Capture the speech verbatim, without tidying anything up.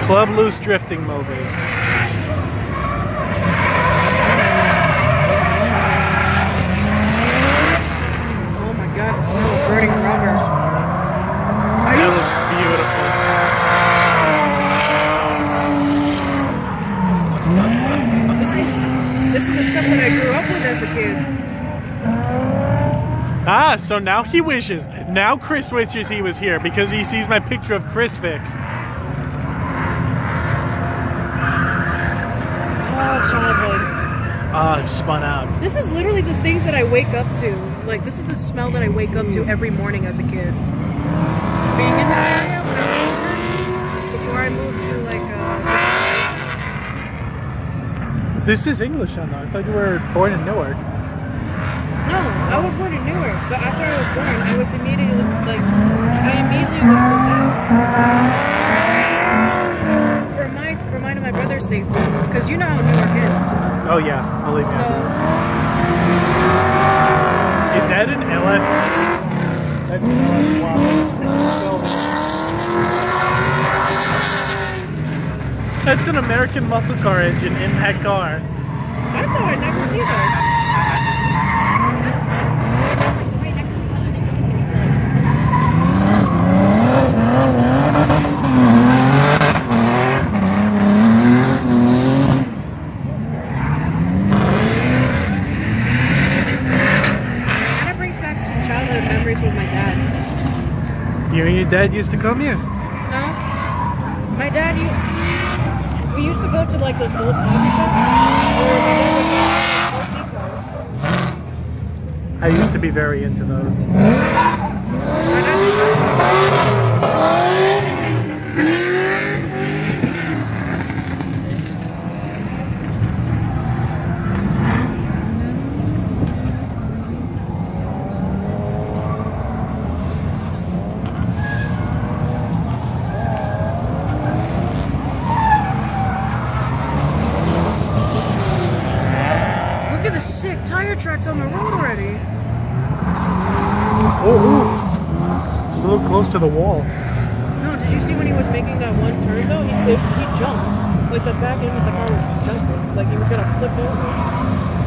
Club Loose drifting movies. Oh my god, the smell of burning rubber. That looks beautiful. This is, this is the stuff that I grew up with as a kid. Ah, so now he wishes. Now Chris wishes he was here because he sees my picture of Chrisfix. Oh, childhood. Ah, uh, spun out. This is literally the things that I wake up to. Like, this is the smell that I wake up to every morning as a kid. Being in this area when I was older, before I moved to, like, uh... This is English, I know. I thought you were born in Newark. No, I was born in Newark, but after I was born, I was immediately, like, I immediately was moved out. For my, for mine and my brother's safety, because you know how Newark is. Oh yeah, believe me. So, is that an L S? That's an L S swap. That's an American muscle car engine in that car. I thought I'd never see those. With my dad. You and your dad used to come here? No. My dad, you, we used to go to like those old hobby shops where my dad would go. I used to be very into those. Look at the sick tire tracks on the road already. Oh, ooh. It's a little close to the wall. No, did you see when he was making that one turn though? He, he jumped. Like the back end of the car was jumping. Like he was gonna flip over.